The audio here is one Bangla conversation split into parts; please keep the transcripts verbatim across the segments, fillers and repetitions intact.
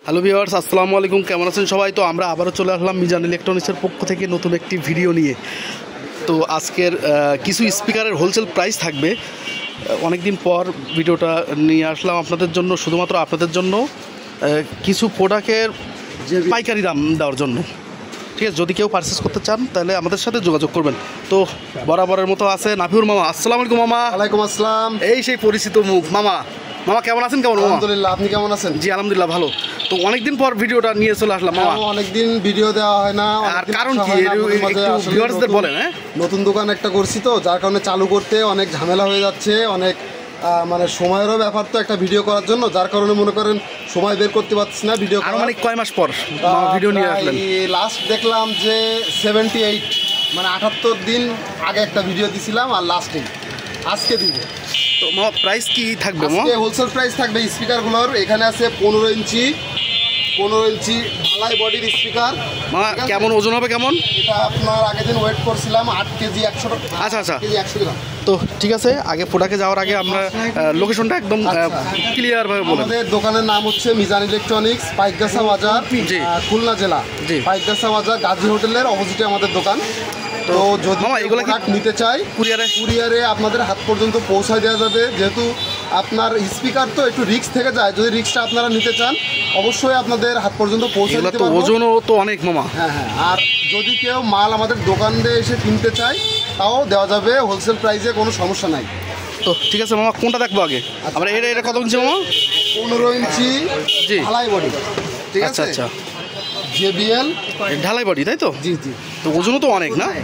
হ্যালো ভিউয়ার্স, আসসালামু আলাইকুম। কেমন আছেন সবাই? তো আমরা আবারও চলে আসলাম মিজান ইলেকট্রনিক্সের পক্ষ থেকে নতুন একটি ভিডিও নিয়ে। তো আজকের কিছু স্পিকারের হোলসেল প্রাইস থাকবে। অনেক দিন পর ভিডিওটা নিয়ে আসলাম আপনাদের জন্য, শুধুমাত্র আপনাদের জন্য কিছু প্রোডাক্টের পাইকারি দাম দেওয়ার জন্য। ঠিক আছে, যদি কেউ পারচেস করতে চান তাহলে আমাদের সাথে যোগাযোগ করবেন। তো বরাবরের মতো আছে নাফিউর মামা। আসসালামু আলাইকুম মামা। ওয়ালাইকুম আসসালাম। এই সেই পরিচিত মুখ মামা। মামা কেমন আছেন? কেমন? আলহামদুলিল্লাহ, আপনি কেমন আছেন? জি আলহামদুলিল্লাহ ভালো। তো অনেকদিন পর ভিডিওটা নিয়ে চলে আসলাম মামা। অনেকদিন ভিডিও দেওয়া হয় না, আর কারণ কি ভিউয়ার্সদের বলেন। হ্যাঁ, নতুন দোকান একটা করছি তো, যার কারণে চালু করতে অনেক ঝামেলা হয়ে যাচ্ছে, অনেক মানে সময়েরও ব্যাপার তো একটা ভিডিও করার জন্য, যার কারণে মনে করেন সময় বের করতে পারছি না ভিডিও। আর মানে কয় মাস পর ভিডিও নিয়ে আসলেন? লাস্ট দেখলাম যে সেভেন্টি এইট মানে আটাত্তর দিন আগে একটা ভিডিও দিছিলাম, আর লাস্টে আজকে দিব। তো মামা প্রাইস কি থাকবে? হোলসেল প্রাইস থাকবে স্পিকারগুলোর। এখানে আছে পনেরো ইঞ্চি পনেরো ইঞ্চি ঢালাই বডির স্পিকার। মামা কেমন ওজন হবে? কেমন? এটা আপনার আগের দিন ওয়েট করছিলাম আট কেজি একশো। আচ্ছা আচ্ছা কেজি একশো গ্রাম। তো ঠিক আছে, আগে প্রোডাক্টে যাওয়ার আগে আমরা লোকেশনটা একদম ক্লিয়ারভাবে বলুন। আমাদের দোকানের নাম হচ্ছে মিজান ইলেকট্রনিক্স, পাইকগাছা বাজার, খুলনা জেলা। পাইকগাছা বাজার গাজী হোটেলের অপোজিটে আমাদের দোকান। তো যদি এগুলো নিতে চাই কুরিয়ারে কুরিয়ারে আপনাদের হাত পর্যন্ত পৌঁছায় দেওয়া যাবে। যেহেতু আপনার স্পিকার তো একটু রিস্ক থেকে যায়, যদি রিস্কটা আপনারা নিতে চান অবশ্যই আপনাদের হাত পর্যন্ত পৌঁছে দিতে পারবো। ওজনও তো অনেক মামা। হ্যাঁ হ্যাঁ, আর যদি কেউ মাল আমাদের দোকানে এসে কিনতে চায় তাও দেওয়া যাবে হোলসেল প্রাইসে, কোনো সমস্যা নাই। তো ঠিক আছে মামা, কোনটা দেখবো আগে? আমরা এটা এটা কত ইঞ্চি মামা? পনেরো ইঞ্চি জি ঢালাই বডি। ঠিক আছে, আচ্ছা আচ্ছা, জেবিএল ঢালাই বডি, তাই তো? জি জি। তো ওজনও তো অনেক না?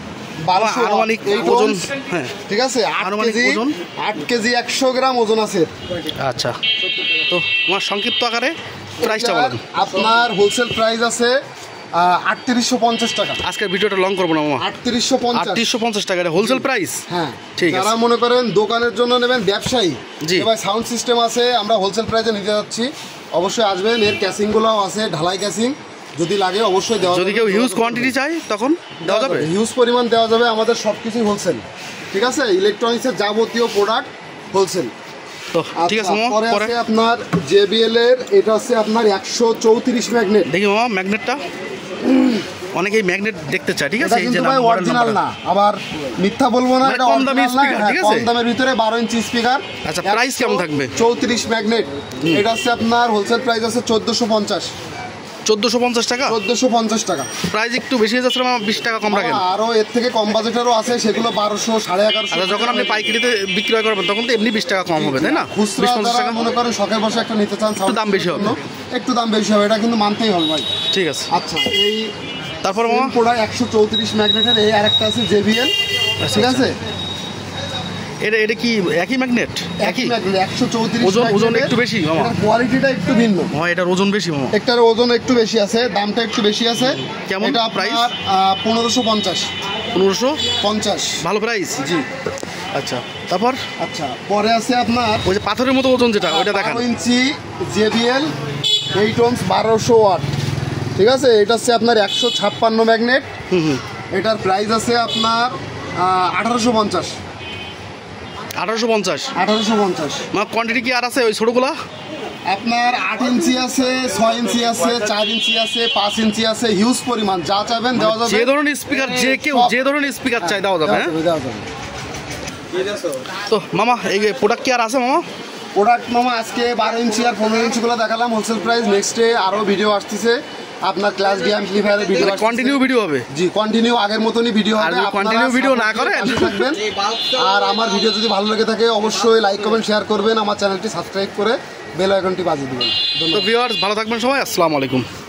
আনুমানিক ওজন। হ্যাঁ ঠিক আছে, আনুমানিক ওজন আট কেজি একশো গ্রাম ওজন আছে। আচ্ছা, তো আমার সংক্ষিপ্ত আকারে প্রাইসটা বলেন। আপনার হোলসেল প্রাইস আছে আটত্রিশশো পঞ্চাশ টাকা। আজকের ভিডিওটা লং করবো না মামা। আটত্রিশশো পঞ্চাশ আটত্রিশশো পঞ্চাশ টাকা হোলসেল প্রাইস। হ্যাঁ ঠিক আছে। যারা মনে করেন দোকানের জন্য নেবেন, ব্যবসায়ী, জি এবার সাউন্ড সিস্টেম আছে, আমরা হোলসেল প্রাইসে নিতে যাচ্ছি, অবশ্যই আসবেন। এর ক্যাসিংগুলোও আছে, ঢালাই ক্যাসিং, যদি লাগে অবশ্যই দেওয়া। যদি কেউ হিউজ কোয়ান্টিটি চাই তখন দেওয়া যাবে, হিউজ পরিমাণ দেওয়া যাবে। আমাদের সব কিছুই হোলসেল। ঠিক আছে, ইলেকট্রনিক্সের যাবতীয় প্রোডাক্ট হোলসেল। তো ঠিক আছে মামা, পরে আছে আপনার জেবিএল এর, এটা হচ্ছে আপনার একশো চৌত্রিশ ম্যাগনেট। দেখি মামা ম্যাগনেটটা, অনেকেই ম্যাগনেট দেখতে চায়। ঠিক আছে, এই যে অরিজিনাল না, আবার মিথ্যা বলবো না, এটা কম দামি স্পিকার। ঠিক আছে, কম দামের ভিতরে বারো ইঞ্চি স্পিকার। আচ্ছা, প্রাইস কেমন থাকবে? চৌত্রিশ ম্যাগনেট। এটা হচ্ছে আপনার হোলসেল প্রাইস আছে চোদ্দোশো পঞ্চাশ। চোদ্দোশো পঞ্চাশ টাকা চোদ্দোশো পঞ্চাশ টাকা। প্রাইস একটু বেশি হয়ে যাচ্ছে মামা, বিশ টাকা কম রাখেন। আরও এর থেকে কম বাজেটেরও আছে, সেগুলো বারোশো সাড়ে এগারোশো। আচ্ছা, যখন আপনি পাইকারিতে বিক্রয় করবেন তখন তো এমনি বিশ টাকা কম হবে, তাই না? খুচরা যারা মনে করেন শখের বসে একটা নিতে চান, একটু দাম বেশি হবে, একটু দাম বেশি হবে, এটা কিন্তু মানতেই হবে ভাই। ঠিক আছে। আচ্ছা, এই তারপর মামা প্রোডাক্ট একশো চৌত্রিশ ম্যাগনেটের, এই আরেকটা আছে জেবিএল। ঠিক আছে, এটা এটা কি একই ম্যাগনেট? একই ম্যাগনেট একশো চৌত্রিশ। ওজন ওজন একটু বেশি মামা, কোয়ালিটিটা একটু ভিন্ন। হ্যাঁ, এটার ওজন বেশি মামা, একটার ওজন একটু বেশি আছে, দামটা একটু বেশি আছে। কেমন এটা প্রাইস? পনেরোশো পঞ্চাশ। পনেরোশো পঞ্চাশ, ভালো প্রাইস। জি আচ্ছা, তারপর আচ্ছা পরে আছে আপনার ওই যে পাথরের মতো ওজন যেটা, ওইটা দেখান। বারো ইঞ্চি জেবিএল এইট ওহমস বারোশো ওয়াট। ঠিক আছে, এটা হচ্ছে আপনার একশো ছাপ্পান্ন ম্যাগনেট। হুম হুম, এটার প্রাইস আছে আপনার আঠারোশো পঞ্চাশ। আঠারোশো পঞ্চাশ আঠারোশো পঞ্চাশ। মা কোয়ান্টিটি কি আর আছে ওই ছোটোগুলা? আপনার আট ইঞ্চি আছে, ছয় ইঞ্চি আছে, চার ইঞ্চি আছে, পাঁচ ইঞ্চি আছে, হিউজ পরিমাণ। যা চাইবেন দেওয়া যাবে। যে ধরনের স্পিকার, যে কেউ যে ধরনের স্পিকার চাই দেওয়া যাবে। হ্যাঁ দেওয়া যাবে। তো মামা এই প্রোডাক্ট কি আর আছে মামা? প্রোডাক্ট মামা আজকে বারো ইঞ্চি আর পনেরো ইঞ্চিগুলো দেখালাম হোলসেল প্রাইস। নেক্সটে আরও ভিডিও আসতেছে আপনার ক্লাস ডি অ্যাম্পলিফায়ারের ভিডিও। কন্টিনিউ ভিডিও হবে? জি কন্টিনিউ, আগের মতনই ভিডিও হবে। কন্টিনিউ ভিডিও না করেন থাকবেন। আর আমার ভিডিও যদি ভালো লেগে থাকে অবশ্যই লাইক কমেন্ট শেয়ার করবেন, আমার চ্যানেলটি সাবস্ক্রাইব করে বেল আইকনটি বাজিয়ে দেবেন। তো ভিউয়ার্স ভালো থাকবেন সবাই, আসসালামু আলাইকুম।